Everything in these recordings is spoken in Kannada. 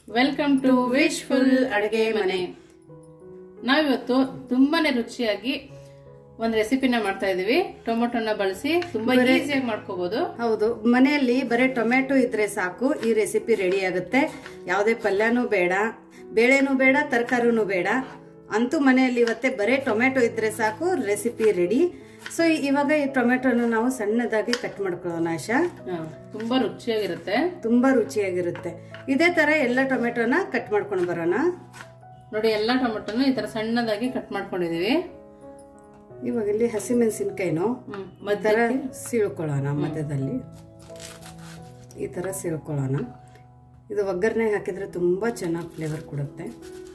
ವೆಲ್ಕಮ್ ಟು ವಿಶ್ಫುಲ್ ಅಡುಗೆ ಮನೆ. ನಾವಿವತ್ತು ತುಂಬಾನೇ ರುಚಿಯಾಗಿ ಒಂದು ರೆಸಿಪಿನ ಮಾಡ್ತಾ ಇದೀವಿ. ಟೊಮೆಟೊನ ಬಳಸಿ ತುಂಬಾ ಈಸಿಯಾಗಿ ಮಾಡ್ಕೋಬಹುದು. ಹೌದು, ಮನೆಯಲ್ಲಿ ಬರೀ ಟೊಮೆಟೊ ಇದ್ರೆ ಸಾಕು, ಈ ರೆಸಿಪಿ ರೆಡಿ ಆಗುತ್ತೆ. ಯಾವುದೇ ಪಲ್ಯನೂ ಬೇಡ, ಬೇಳೆನೂ ಬೇಡ, ತರಕಾರಿನೂ ಬೇಡ. ಅಂತೂ ಮನೆಯಲ್ಲಿ ಇವತ್ತೇ ಬರೀ ಟೊಮೆಟೊ ಇದ್ರೆ ಸಾಕು, ರೆಸಿಪಿ ರೆಡಿ. ಸೊ ಇವಾಗ ಈ ಟೊಮೆಟೊನ ನಾವು ಸಣ್ಣದಾಗಿ ಕಟ್ ಮಾಡ್ಕೊಳ್ಳೋಣ ಆಶಾ. ತುಂಬಾ ರುಚಿಯಾಗಿರುತ್ತೆ. ತುಂಬಾ ರುಚಿಯಾಗಿರುತ್ತೆ. ಇದೇ ತರ ಎಲ್ಲ ಟೊಮೆಟೊನ ಕಟ್ ಮಾಡ್ಕೊಂಡು ಬರೋಣ. ನೋಡಿ, ಎಲ್ಲ ಟೊಮೆಟೊನ ಈ ತರ ಸಣ್ಣದಾಗಿ ಕಟ್ ಮಾಡ್ಕೊಂಡಿದೀವಿ. ಇವಾಗ ಇಲ್ಲಿ ಹಸಿಮೆಣಸಿನ್ಕಾಯಿನೂ ಈ ತರ ಸೀಳ್ಕೊಳ್ಳೋಣ. ಮಧ್ಯದಲ್ಲಿ ಈ ತರ ಸೀಳ್ಕೊಳ್ಳೋಣ. ಇದು ಒಗ್ಗರಣೆ ಹಾಕಿದ್ರೆ ತುಂಬಾ ಚೆನ್ನಾಗಿ ಫ್ಲೇವರ್ ಕೊಡುತ್ತೆ.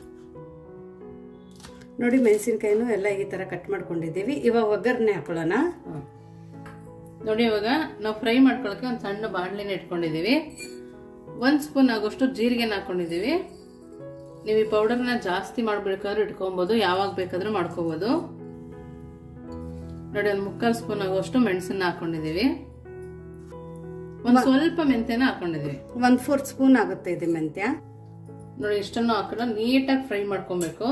ನೋಡಿ, ಮೆಣಸಿನ್ಕಾಯಿನೂ ಎಲ್ಲ ಈ ತರ ಕಟ್ ಮಾಡ್ಕೊಂಡಿದ್ದೀವಿ. ಇವಾಗ ಒಗ್ಗರಣೆ ಹಾಕೊಳ್ಳೋಣ. ನೋಡಿ, ಇವಾಗ ನಾವು ಫ್ರೈ ಮಾಡ್ಕೊಳಕ್ಕೆ ಒಂದು ಸಣ್ಣ ಬಾಣಲಿನ ಇಟ್ಕೊಂಡಿದೀವಿ. 1 ಸ್ಪೂನ್ ಆಗೋಷ್ಟು ಜೀರಿಗೆನ ಹಾಕೊಂಡಿದೀವಿ. ನೀವು ಈ ಪೌಡರ್ನ ಜಾಸ್ತಿ ಮಾಡ್ಬೇಕಾದ್ರೂ ಇಟ್ಕೊಬಹುದು, ಯಾವಾಗ ಬೇಕಾದ್ರೂ ಮಾಡ್ಕೋಬಹುದು. ನೋಡಿ, ಒಂದು 3/4 ಸ್ಪೂನ್ ಆಗೋಷ್ಟು ಮೆಣಸನ್ನ ಹಾಕೊಂಡಿದೀವಿ. ಸ್ವಲ್ಪ ಮೆಂತ್ಯನ ಹಾಕೊಂಡಿದೀವಿ. 1/4 ಸ್ಪೂನ್ ಆಗುತ್ತೆ ಇದು ಮೆಂತ್ಯ. ನೋಡಿ, ಇಷ್ಟನ್ನು ಹಾಕೊಂಡು ನೀಟಾಗಿ ಫ್ರೈ ಮಾಡ್ಕೊಬೇಕು.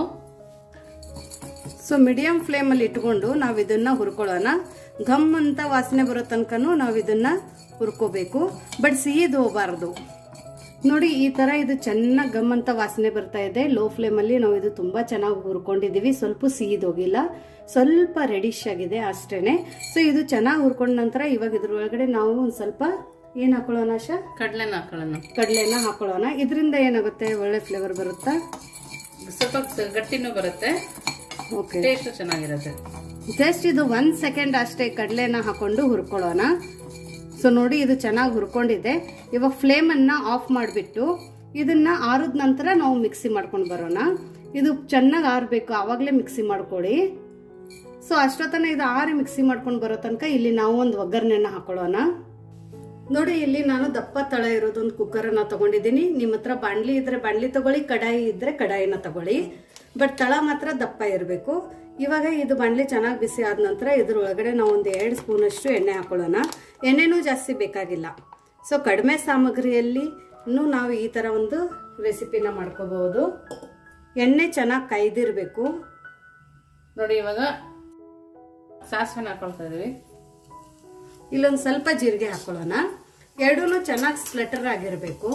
ಸೊ ಮೀಡಿಯಂ ಫ್ಲೇಮ್ ಅಲ್ಲಿ ಇಟ್ಕೊಂಡು ನಾವು ಇದನ್ನ ಹುರ್ಕೊಳ್ಳೋಣ. ಘಮ್ ಅಂತ ವಾಸನೆ ಬರೋ ತನಕನೂ ನಾವು ಇದನ್ನ ಹುರ್ಕೋಬೇಕು. ಬಟ್ ಸಿಹಿದು ಹೋಗಬಾರ್ದು. ನೋಡಿ, ಈ ತರ ಇದು ಚೆನ್ನಾಗಿ ಗಮ್ ಅಂತ ವಾಸನೆ ಬರ್ತಾ ಇದೆ. ಲೋ ಫ್ಲೇಮ್ ಅಲ್ಲಿ ನಾವು ಇದು ತುಂಬಾ ಚೆನ್ನಾಗಿ ಹುರ್ಕೊಂಡಿದೀವಿ. ಸ್ವಲ್ಪ ಸಿಹಿದು ಹೋಗಿಲ್ಲ, ಸ್ವಲ್ಪ ರೆಡಿಶ್ ಆಗಿದೆ ಅಷ್ಟೇನೆ. ಸೊ ಇದು ಚೆನ್ನಾಗಿ ಹುರ್ಕೊಂಡ ನಂತರ ಇವಾಗ ಇದ್ರ ಒಳಗಡೆ ನಾವು ಒಂದ್ ಸ್ವಲ್ಪ ಏನ್ ಹಾಕೊಳ್ಳೋಣ ಆಶಾ? ಕಡಲೆನ ಹಾಕೊಳ್ಳೋಣ. ಇದರಿಂದ ಏನಾಗುತ್ತೆ, ಒಳ್ಳೆ ಫ್ಲೇವರ್ ಬರುತ್ತಾ, ಸ್ವಲ್ಪ ಗಟ್ಟಿನೂ ಬರುತ್ತೆ. ಓಕೆ, ಟೇಸ್ಟ್ ಚೆನ್ನಾಗಿರುತ್ತೆ. ಜಸ್ಟ್ ಇದು 1 ಸೆಕೆಂಡ್ ಅಷ್ಟೇ ಕಡಲೆನ ಹಾಕೊಂಡು ಹುರ್ಕೊಳ್ಳೋಣ. ಸೊ ನೋಡಿ, ಇದು ಚೆನ್ನಾಗಿ ಹುರ್ಕೊಂಡಿದೆ. ಇವಾಗ ಫ್ಲೇಮ್ ಅನ್ನ ಆಫ್ ಮಾಡಿಬಿಟ್ಟು ಇದನ್ನ ಆರಿದ ನಂತರ ನಾವು ಮಿಕ್ಸಿ ಮಾಡ್ಕೊಂಡು ಬರೋಣ. ಇದು ಚೆನ್ನಾಗಿ ಆರಬೇಕು, ಆವಾಗಲೇ ಮಿಕ್ಸಿ ಮಾಡ್ಕೊಳ್ಳಿ. ಸೊ ಅಷ್ಟೊತ್ತನ ಇದು ಆರಿ ಮಿಕ್ಸಿ ಮಾಡ್ಕೊಂಡು ಬರೋ ತನಕ ಇಲ್ಲಿ ನಾವು ಒಂದು ಒಗ್ಗರಣೆನ ಹಾಕೊಳ್ಳೋಣ. ನೋಡಿ, ಇಲ್ಲಿ ನಾನು ದಪ್ಪ ತಳ ಇರೋದೊಂದು ಕುಕ್ಕರನ್ನ ತಗೊಂಡಿದ್ದೀನಿ. ನಿಮ್ಮ ಹತ್ರ ಬಾಣ್ಲಿ ಇದ್ರೆ ಬಾಣ್ಲಿ ತಗೊಳ್ಳಿ, ಕಡಾಯಿ ಇದ್ರೆ ಕಡಾಯಿನ ತಗೊಳ್ಳಿ. ಬಟ್ ತಳ ಮಾತ್ರ ದಪ್ಪ ಇರಬೇಕು. ಇವಾಗ ಇದು ಬಾಣ್ಲಿ ಚೆನ್ನಾಗಿ ಬಿಸಿ ಆದ ನಂತರ ಇದ್ರ ಒಳಗಡೆ ನಾವು ಒಂದು 2 ಸ್ಪೂನ್ ಅಷ್ಟು ಎಣ್ಣೆ ಹಾಕೊಳ್ಳೋಣ. ಎಣ್ಣೆನೂ ಜಾಸ್ತಿ ಬೇಕಾಗಿಲ್ಲ. ಸೊ ಕಡಿಮೆ ಸಾಮಗ್ರಿಯಲ್ಲಿ ನಾವು ಈ ತರ ಒಂದು ರೆಸಿಪಿನ ಮಾಡ್ಕೋಬಹುದು. ಎಣ್ಣೆ ಚೆನ್ನಾಗಿ ಕಾಯ್ದಿರ್ಬೇಕು. ನೋಡಿ, ಇವಾಗ ಸಾಸಿವೆನ ಹಾಕೊಳ್ತಾ ಇದೀವಿ. ಇಲ್ಲೊಂದು ಸ್ವಲ್ಪ ಜೀರಿಗೆ ಹಾಕೊಳ್ಳೋಣ. ಎರಡೂ ಚೆನ್ನಾಗಿ ಸ್ಪ್ಲೆಟರ್ ಆಗಿರ್ಬೇಕು.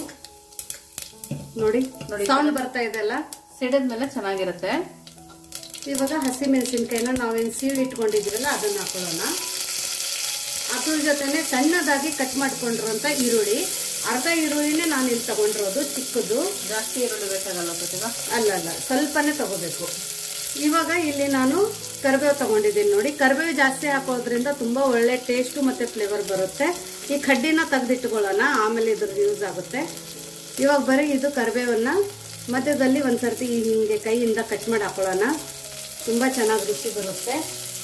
ನೋಡಿ, ಸೌಂಡ್ ಬರ್ತಾ ಇದೆಲ್ಲ, ಸಿಡಿದ್ಮೇಲೆ ಚೆನ್ನಾಗಿರುತ್ತೆ. ಇವಾಗ ಹಸಿ ಮೆಣಸಿನ್ಕಾಯಿನ ನಾವೇನು ಸೀಳು ಇಟ್ಕೊಂಡಿದ್ದೀವಲ್ಲ ಅದನ್ನ ಹಾಕೊಳ್ಳೋಣ. ಅದ್ರ ಜೊತೆನೆ ಸಣ್ಣದಾಗಿ ಕಟ್ ಮಾಡ್ಕೊಂಡಿರುವಂತ ಈರುಳ್ಳಿ, ಅರ್ಧ ಈರುಳ್ಳಿನೇ ನಾನು ಇಲ್ಲಿ ತಗೊಂಡಿರೋದು, ಚಿಕ್ಕದು. ಜಾಸ್ತಿ ಈರುಳ್ಳಿ ಬೇಕಾಗಲ್ಲ ಪ್ರತಿಭಾ? ಅಲ್ಲ, ಸ್ವಲ್ಪನೇ ತಗೋಬೇಕು. ಇವಾಗ ಇಲ್ಲಿ ನಾನು ಕರಿಬೇವು ತಗೊಂಡಿದ್ದೀನಿ. ನೋಡಿ, ಕರಿಬೇವು ಜಾಸ್ತಿ ಹಾಕೋದ್ರಿಂದ ತುಂಬಾ ಒಳ್ಳೆ ಟೇಸ್ಟ್ ಮತ್ತೆ ಫ್ಲೇವರ್ ಬರುತ್ತೆ. ಈ ಕಡ್ಡಿನ ತೆಗೆದಿಟ್ಕೊಳ್ಳೋಣ, ಆಮೇಲೆ ಇದ್ರದ್ದು ಯೂಸ್ ಆಗುತ್ತೆ. ಇವಾಗ ಬರೀ ಇದು ಕರಿಬೇವನ್ನ ಮಧ್ಯದಲ್ಲಿ ಒಂದ್ಸರ್ತಿ ಹಿಂಗೆ ಕೈಯಿಂದ ಕಟ್ ಮಾಡಿ ಹಾಕೊಳ್ಳೋಣ. ತುಂಬಾ ಚೆನ್ನಾಗಿ ರುಚಿ ಬರುತ್ತೆ.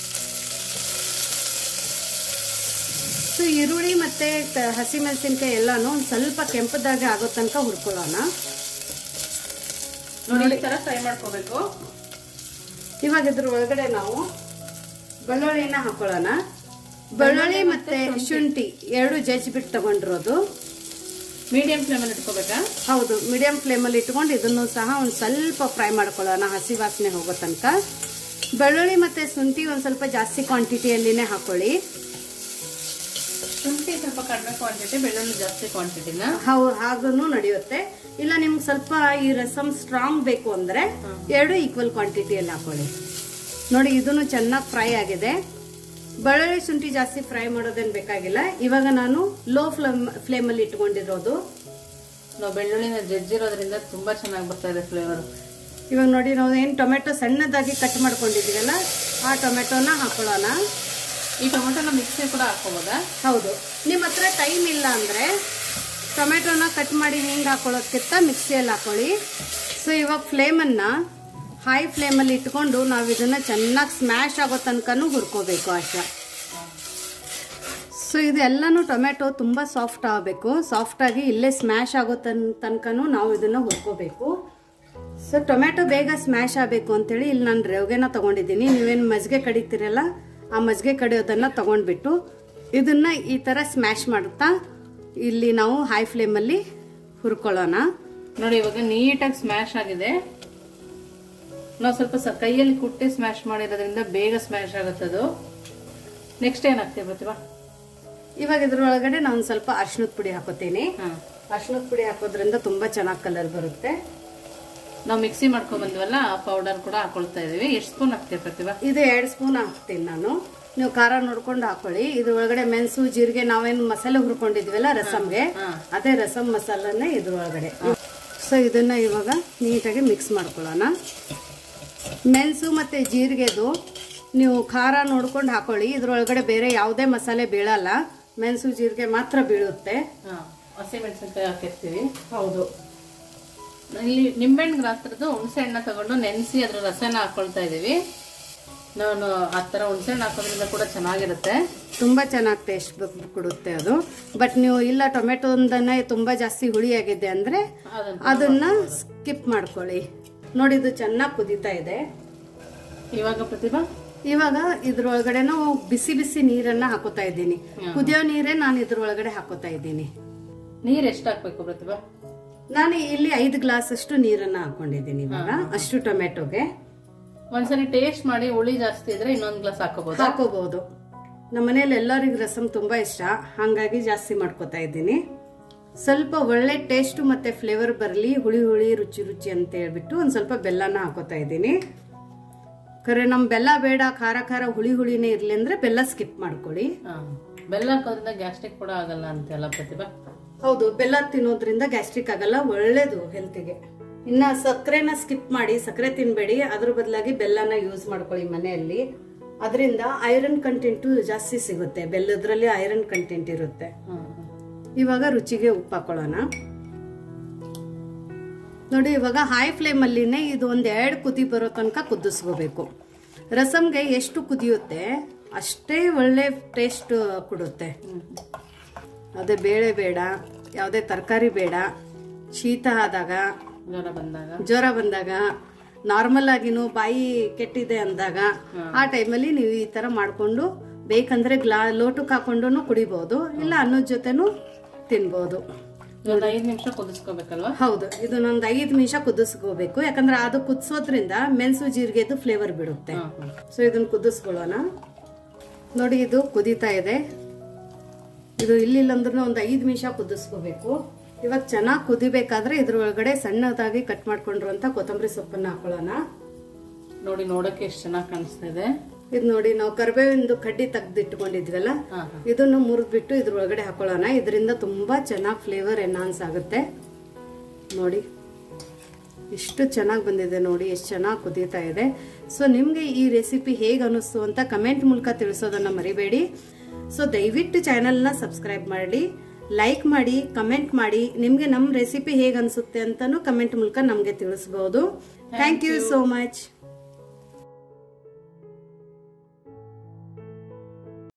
ಸೊ ಈರುಳ್ಳಿ ಮತ್ತೆ ಹಸಿಮೆಣಸಿನ್ಕಾಯಿ ಎಲ್ಲಾನು ಒಂದ್ ಸ್ವಲ್ಪ ಕೆಂಪದಾಗಿ ಆಗೋ ತನಕ ಹುರ್ಕೊಳ್ಳೋಣ. ನೋಡಿ, ಈ ತರ ಫ್ರೈ ಮಾಡ್ಕೋಬೇಕು. ಇವಾಗ ಇದ್ರ ಒಳಗಡೆ ನಾವು ಬೆಳ್ಳುಳ್ಳಿನ ಹಾಕೊಳ್ಳೋಣ. ಬೆಳ್ಳುಳ್ಳಿ ಮತ್ತೆ ಶುಂಠಿ ಎರಡು ಜಜ್ಜಿಬಿಟ್ಟು ತಗೊಂಡಿರೋದು. ಮೀಡಿಯಂ ಫ್ಲೇಮ್ ಅಲ್ಲಿ ಇಟ್ಕೋಬೇಕಾ? ಹೌದು, ಮೀಡಿಯಂ ಫ್ಲೇಮ್ ಅಲ್ಲಿ ಇಟ್ಕೊಂಡು ಇದನ್ನು ಸಹ ಒಂದ್ ಸ್ವಲ್ಪ ಫ್ರೈ ಮಾಡ್ಕೊಳ್ಳೋಣ, ಹಸಿ ವಾಸನೆ ಹೋಗೋ ತನಕ. ಬೆಳ್ಳುಳ್ಳಿ ಮತ್ತೆ ಶುಂಠಿ ಒಂದ್ ಸ್ವಲ್ಪ ಜಾಸ್ತಿ ಕ್ವಾಂಟಿಟಿಯಲ್ಲಿನೇ ಹಾಕೊಳ್ಳಿ. ಶುಂಠಿ ಸ್ವಲ್ಪ ಕಡಿಮೆ ಕ್ವಾಂಟಿಟಿ, ಬೆಳ್ಳುಳ್ಳಿ ಜಾಸ್ತಿ ಕ್ವಾಂಟಿಟಿನ ಹಾಗೂ ನಡೆಯುತ್ತೆ. ಇಲ್ಲ ನಿಮ್ಗೆ ಸ್ವಲ್ಪ ಈ ರಸಮ್ ಸ್ಟ್ರಾಂಗ್ ಬೇಕು ಅಂದ್ರೆ 2 ಈಕ್ವಲ್ ಕ್ವಾಂಟಿಟಿಯಲ್ಲಿ ಹಾಕೊಳ್ಳಿ. ನೋಡಿ, ಇದನ್ನು ಚೆನ್ನಾಗಿ ಫ್ರೈ ಆಗಿದೆ. ಬೆಳ್ಳುಳ್ಳಿ ಶುಂಠಿ ಜಾಸ್ತಿ ಫ್ರೈ ಮಾಡೋದೇನು ಬೇಕಾಗಿಲ್ಲ. ಇವಾಗ ನಾನು ಲೋ ಫ್ಲೇಮ್ ಅಲ್ಲಿ ಇಟ್ಕೊಂಡಿರೋದು. ನಾವು ಬೆಳ್ಳುಳ್ಳಿನ ಜಜ್ಜಿರೋದ್ರಿಂದ ತುಂಬಾ ಚೆನ್ನಾಗಿ ಬರ್ತಾ ಇದೆ ಫ್ಲೇವರ್. ಇವಾಗ ನೋಡಿ, ನಾವು ಏನು ಟೊಮೆಟೊ ಸಣ್ಣದಾಗಿ ಕಟ್ ಮಾಡ್ಕೊಂಡಿದ್ದೀವಲ್ಲ ಆ ಟೊಮೆಟೊನ ಹಾಕೊಳ್ಳೋಣ. ಈ ಟೊಮೆಟೊನ ಮಿಕ್ಸಿ ಕೂಡ ಹಾಕೋಬೋದಾ? ಹೌದು, ನಿಮ್ಮ ಹತ್ರ ಟೈಮ್ ಇಲ್ಲ ಅಂದ್ರೆ ಟೊಮೆಟೊನ ಕಟ್ ಮಾಡಿ ಹಿಂಗೆ ಹಾಕೊಳ್ಳೋದಕ್ಕಿಂತ ಮಿಕ್ಸಿಯಲ್ಲಿ ಹಾಕೊಳ್ಳಿ. ಸೊ ಇವಾಗ ಫ್ಲೇಮನ್ನ ಹೈ ಫ್ಲೇಮಲ್ಲಿ ಇಟ್ಕೊಂಡು ನಾವು ಇದನ್ನ ಚೆನ್ನಾಗಿ ಸ್ಮ್ಯಾಶ್ ಆಗೋ ತನಕನೂ ಹುರ್ಕೋಬೇಕು ಆಶಾ. ಸೊ ಇದೆಲ್ಲನೂ ಟೊಮೆಟೊ ತುಂಬ ಸಾಫ್ಟ್ ಆಗಬೇಕು. ಸಾಫ್ಟಾಗಿ ಇಲ್ಲೇ ಸ್ಮ್ಯಾಶ್ ಆಗೋ ತನಕನೂ ನಾವು ಇದನ್ನು ಹುರ್ಕೋಬೇಕು. ಸೊ ಟೊಮೆಟೊ ಬೇಗ ಸ್ಮ್ಯಾಶ್ ಆಗಬೇಕು ಅಂತೇಳಿ ಇಲ್ಲಿ ನಾನು ರವೆನ ತೊಗೊಂಡಿದ್ದೀನಿ. ನೀವೇನು ಮಜ್ಜಿಗೆ ಕಡಿತೀರಲ್ಲ ಆ ಮಜ್ಜಿಗೆ ಕಡಿಯೋದನ್ನು ತೊಗೊಂಡ್ಬಿಟ್ಟು ಇದನ್ನ ಈ ಥರ ಸ್ಮ್ಯಾಶ್ ಮಾಡುತ್ತಾ ಇಲ್ಲಿ ನಾವು ಹೈ ಫ್ಲೇಮಲ್ಲಿ ಹುರ್ಕೊಳ್ಳೋಣ. ನೋಡಿ ಇವಾಗ ನೀಟಾಗಿ ಸ್ಮ್ಯಾಶ್ ಆಗಿದೆ. ನಾವು ಸ್ವಲ್ಪ ಕೈಯಲ್ಲಿ ಕುಟ್ಟಿ ಸ್ಮ್ಯಾಶ್ ಮಾಡಿರೋದ್ರಿಂದ ಬೇಗ ಸ್ಮ್ಯಾಶ್ ಆಗುತ್ತದು. ನೆಕ್ಸ್ಟ್ ಏನಾಗ್ತದೆ ಪ್ರತಿಭಾ? ಇವಾಗ ಇದ್ರೊಳಗಡೆ ನಾನು ಸ್ವಲ್ಪ ಅರಿಶಿಣದ ಪುಡಿ ಹಾಕೋತೀನಿ. ಅರಿಶಿಣದ ಪುಡಿ ಹಾಕೋದ್ರಿಂದ ತುಂಬಾ ಚೆನ್ನಾಗಿ ಕಲರ್ ಬರುತ್ತೆ. ನಾವು ಮಿಕ್ಸಿ ಮಾಡ್ಕೊಂಡ್ ಬಂದ್ವಲ್ಲ ಆ ಪೌಡರ್ ಕೂಡ ಹಾಕೊಳ್ತಾ ಇದೀವಿ. ಎಷ್ಟು ಸ್ಪೂನ್ ಹಾಕ್ತೀವಿ ಪ್ರತಿಭಾ? ಇದು 2 ಸ್ಪೂನ್ ಹಾಕ್ತೀನಿ ನಾನು. ನೀವು ಖಾರ ನೋಡ್ಕೊಂಡು ಹಾಕೊಳ್ಳಿ. ಇದ್ರೊಳಗಡೆ ಮೆಣಸು ಜೀರಿಗೆ ನಾವೇನು ಮಸಾಲೆ ಹುರ್ಕೊಂಡಿದ್ವಲ್ಲ ರಸಮ್ಗೆ, ಅದೇ ರಸಮ್ ಮಸಾಲನೇ ಇದ್ರೊಳಗಡೆ. ಸೊ ಇದನ್ನ ಇವಾಗ ನೀಟಾಗಿ ಮಿಕ್ಸ್ ಮಾಡ್ಕೊಳ್ಳೋಣ. ಮೆಣಸು ಮತ್ತೆ ಜೀರಿಗೆದು ನೀವು ಖಾರ ನೋಡ್ಕೊಂಡು ಹಾಕೊಳ್ಳಿ. ಇದ್ರೊಳಗಡೆ ಬೇರೆ ಯಾವುದೇ ಮಸಾಲೆ ಬೀಳಲ್ಲ, ಮೆಣಸು ಜೀರಿಗೆ ಮಾತ್ರ ಬೀಳುತ್ತೆ. ಹಸಿ ಮೆಣಸಿನಕಾಯಿ ಹಾಕಿರ್ತೀವಿ. ಹೌದು. ಇಲ್ಲಿ ನಿಂಬೆಹಣ್ಣು ಗಾತ್ರದ ಹುಣಸೆ ಹಣ್ಣ ತಗೊಂಡು ನೆನೆಸಿ ಅದ್ರ ರಸನ ಹಾಕೊಳ್ತಾ ಇದೀವಿ. ನಾನು ಆ ಥರ ಹುಣಸೆ ಹಣ್ಣು ಹಾಕೋದ್ರಿಂದ ಕೂಡ ಚೆನ್ನಾಗಿರುತ್ತೆ, ತುಂಬಾ ಚೆನ್ನಾಗಿ ಟೇಸ್ಟ್ ಕೊಡುತ್ತೆ ಅದು. ಬಟ್ ನೀವು ಇಲ್ಲ ಟೊಮೆಟೊಂದನೇ ತುಂಬಾ ಜಾಸ್ತಿ ಹುಳಿ ಆಗಿದೆ ಅಂದ್ರೆ ಅದನ್ನ ಸ್ಕಿಪ್ ಮಾಡ್ಕೊಳ್ಳಿ. ನೋಡಿ ಇದು ಚೆನ್ನಾಗಿ ಕುದೀತಾ ಇದೆ. ಇವಾಗ ಪ್ರತಿಭಾ ಇವಾಗ ಇದ್ರೊಳಗಡೆ ನಾವು ಬಿಸಿ ಬಿಸಿ ನೀರನ್ನ ಹಾಕೋತಾ ಇದ್ದೀನಿ. ಕುದಿಯೋ ನೀರೇ ನಾನು ಇದ್ರೊಳಗಡೆ ಹಾಕೋತಾ ಇದ್ದೀನಿ. ನೀರ್ ಎಷ್ಟು ಹಾಕ್ಬೇಕು ಪ್ರತಿಭಾ? ನಾನು ಇಲ್ಲಿ 5 ಗ್ಲಾಸ್ ಅಷ್ಟು ನೀರನ್ನ ಹಾಕೊಂಡಿದ್ದೀನಿ ಇವಾಗ, ಅಷ್ಟು ಟೊಮೆಟೊಗೆ. ಒಂದ್ಸರಿ ಟೇಸ್ಟ್ ಮಾಡಿ ಹುಳಿ ಜಾಸ್ತಿ ಇದ್ರೆ ಇನ್ನೊಂದ್ ಗ್ಲಾಸ್ ಹಾಕೋಬಹುದು. ನಮ್ಮ ಮನೇಲಿ ಎಲ್ಲರಿಗೂ ರಸಮ್ ತುಂಬಾ ಇಷ್ಟ, ಹಂಗಾಗಿ ಜಾಸ್ತಿ ಮಾಡ್ಕೋತಾ ಇದ್ದೀನಿ. ಸ್ವಲ್ಪ ಒಳ್ಳೆ ಟೇಸ್ಟ್ ಮತ್ತೆ ಫ್ಲೇವರ್ ಬರಲಿ, ಹುಳಿ ಹುಳಿ ರುಚಿ ರುಚಿ ಅಂತ ಹೇಳ್ಬಿಟ್ಟು ಒಂದ್ ಸ್ವಲ್ಪ ಬೆಲ್ಲನ ಹಾಕೋತಾ ಇದ್ದೀನಿ. ಖರೆ ನಮ್ ಬೆಲ್ಲ ಬೇಡ, ಖಾರ ಖಾರ ಹುಳಿ ಹುಳಿನೇ ಇರ್ಲಿ ಅಂದ್ರೆ ಬೆಲ್ಲ ಸ್ಕಿಪ್ ಮಾಡ್ಕೊಳ್ಳಿ. ಬೆಲ್ಲ ಹಾಕೋದ್ರಿಂದ ಗ್ಯಾಸ್ಟ್ರಿಕ್ ಕೂಡ ಆಗಲ್ಲ ಅಂತೆಲ್ಲ ಪ್ರತಿಭಾ? ಹೌದು, ಬೆಲ್ಲ ತಿನ್ನೋದ್ರಿಂದ ಗ್ಯಾಸ್ಟ್ರಿಕ್ ಆಗಲ್ಲ, ಒಳ್ಳೇದು ಹೆಲ್ತ್ಗೆ. ಇನ್ನ ಸಕ್ಕರೆನ ಸ್ಕಿಪ್ ಮಾಡಿ, ಸಕ್ಕರೆ ತಿನ್ಬೇಡಿ, ಅದ್ರ ಬದಲಾಗಿ ಬೆಲ್ಲನ ಯೂಸ್ ಮಾಡ್ಕೊಳ್ಳಿ ಮನೆಯಲ್ಲಿ. ಅದರಿಂದ ಐರನ್ ಕಂಟೆಂಟ್ ಜಾಸ್ತಿ ಸಿಗುತ್ತೆ, ಬೆಲ್ಲದ್ರಲ್ಲಿ ಐರನ್ ಕಂಟೆಂಟ್ ಇರುತ್ತೆ. ಇವಾಗ ರುಚಿಗೆ ಉಪ್ಪು ಹಾಕೊಳ್ಳೋಣ. ನೋಡಿ ಇವಾಗ ಹೈ ಫ್ಲೇಮ್ ಅಲ್ಲಿನೇ ಇದು 1-2 ಕುದಿ ಬರೋ ತನಕ ಕುದಿಸ್ಕೋಬೇಕು. ರಸಮ್ಗೆ ಎಷ್ಟು ಕುದಿಯುತ್ತೆ ಅಷ್ಟೇ ಒಳ್ಳೆ ಟೇಸ್ಟ್ ಕೊಡುತ್ತೆ. ಅದೇ ಬೇಳೆ ಬೇಡ, ಯಾವುದೇ ತರಕಾರಿ ಬೇಡ, ಶೀತ ಆದಾಗ, ಜ್ವರ ಬಂದಾಗ, ನಾರ್ಮಲ್ ಆಗಿನೂ ಬಾಯಿ ಕೆಟ್ಟಿದೆ ಅಂದಾಗ ಆ ಟೈಮಲ್ಲಿ ನೀವು ಈ ತರ ಮಾಡ್ಕೊಂಡು ಬೇಕಂದ್ರೆ ಲೋಟಕ್ಕೆ ಹಾಕೊಂಡು ಕುಡಿಬಹುದು, ಇಲ್ಲ ಅನ್ನೋದ್ ಜೊತೆನೂ ತಿನ್ಬಹುದು. 5 ನಿಮಿಷ ಕುದಿಸ್ಕೋಬೇಕಲ್ವಾ? ಹೌದು, ಇದನ್ನೊಂದು 5 ನಿಮಿಷ ಕುದಿಸ್ಕೋಬೇಕು. ಯಾಕಂದ್ರೆ ಅದು ಕುದಿಸೋದ್ರಿಂದ ಮೆಣಸು ಜೀರಿಗೆದು ಫ್ಲೇವರ್ ಬಿಡುತ್ತೆ. ಸೊ ಇದನ್ನ ಕುದಿಸ್ಕೊಳ್ಳೋಣ. ನೋಡಿ ಇದು ಕುದೀತಾ ಇದೆ. ಇದು ಇಲ್ಲಿಲ್ಲ ಅಂದ್ರೆ ಒಂದು 5 ನಿಮಿಷ ಕುದಿಸ್ಕೋಬೇಕು. ಇವಾಗ ಚೆನ್ನಾಗಿ ಕುದಿಬೇಕಾದ್ರೆ ಇದ್ರೊಳಗಡೆ ಸಣ್ಣದಾಗಿ ಕಟ್ ಮಾಡ್ಕೊಂಡಿರುವಂತ ಕೊತ್ತಂಬರಿ ಸೊಪ್ಪನ್ನ ಹಾಕೊಳ್ಳೋಣ. ನೋಡಿ ನೋಡಕ್ಕೆ ಎಷ್ಟು ಚೆನ್ನಾಗಿ ಕಾಣಿಸ್ತಾ ಇದೆ. ಇದು ನೋಡಿ ನಾವು ಕರಿಬೇವಿಂದು ಕಡ್ಡಿ ತೆಗೆದಿಟ್ಕೊಂಡಿದ್ವಲ್ಲ, ಇದನ್ನು ಮುರಿದ್ಬಿಟ್ಟು ಇದ್ರೊಳಗಡೆ ಹಾಕೊಳ್ಳೋಣ. ಇದರಿಂದ ತುಂಬಾ ಚೆನ್ನಾಗಿ ಫ್ಲೇವರ್ ಎನ್ಹಾನ್ಸ್ ಆಗುತ್ತೆ. ನೋಡಿ ಎಷ್ಟು ಚೆನ್ನಾಗಿ ಬಂದಿದೆ, ನೋಡಿ ಎಷ್ಟು ಚೆನ್ನಾಗಿ ಕುದೀತಾ ಇದೆ. ಸೊ ನಿಮ್ಗೆ ಈ ರೆಸಿಪಿ ಹೇಗೆ ಅನಿಸ್ತು ಅಂತ ಕಮೆಂಟ್ ಮೂಲಕ ತಿಳಿಸೋದನ್ನ ಮರಿಬೇಡಿ. ಸೊ ದಯವಿಟ್ಟು ಚಾನೆಲ್ನ ಸಬ್ಸ್ಕ್ರೈಬ್ ಮಾಡಿ, ಲೈಕ್ ಮಾಡಿ, ಕಮೆಂಟ್ ಮಾಡಿ. ನಿಮ್ಗೆ ನಮ್ಮ ರೆಸಿಪಿ ಹೇಗೆ ಅನಿಸುತ್ತೆ ಅಂತಾನು ಕಮೆಂಟ್ ಮೂಲಕ ನಮ್ಗೆ ತಿಳಿಸಬಹುದು. Thank you so much.